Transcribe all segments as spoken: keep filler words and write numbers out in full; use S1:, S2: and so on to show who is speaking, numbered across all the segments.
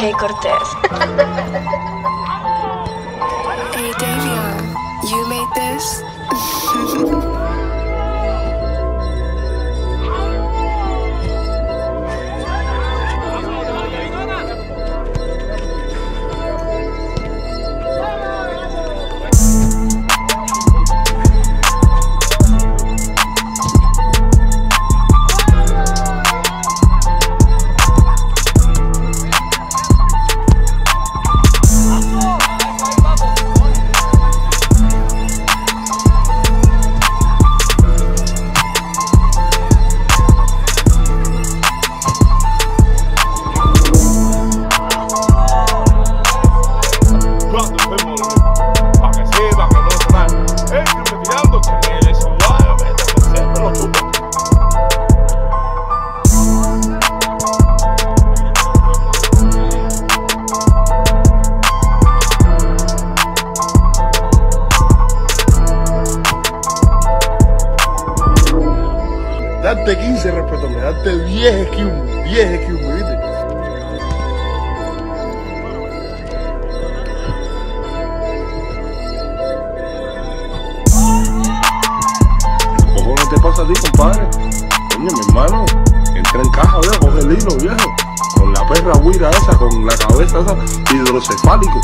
S1: Hey Cortez.
S2: Hey Davion, you made this?
S3: Date quince, respétame, date diez esquivos, diez esquivos, ¿viste? ¿Qué cojones te pasa a ti, compadre? Coño, mi hermano, entra en caja, viejo, coge el hilo, viejo. Con la perra huira esa, con la cabeza esa, hidrocefálico.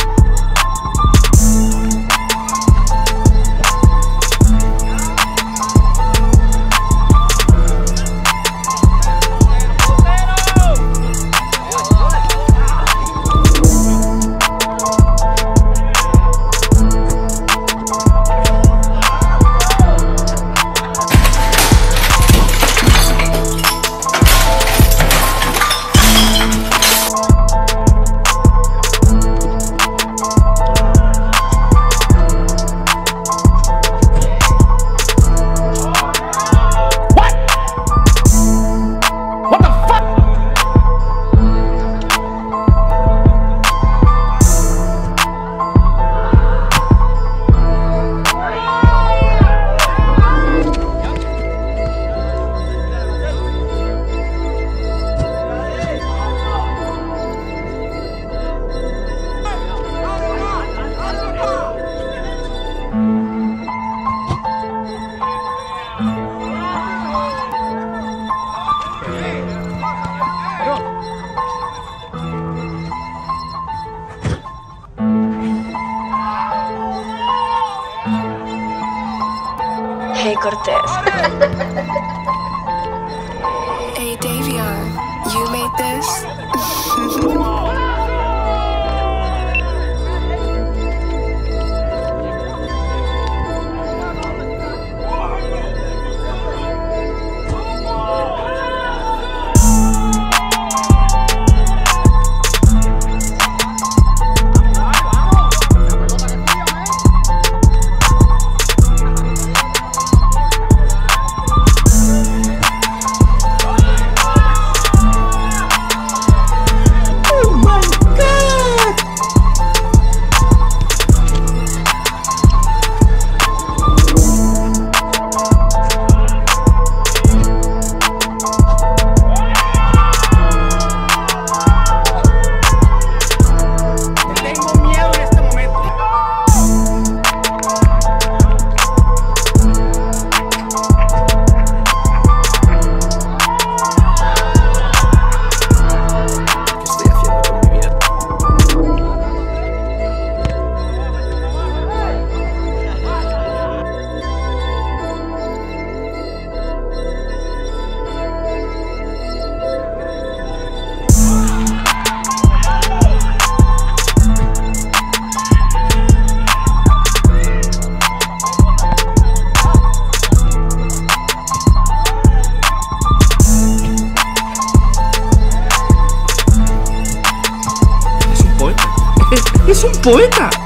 S1: Hey Cortez.
S2: Hey Davion, you made this?
S4: Es un poeta.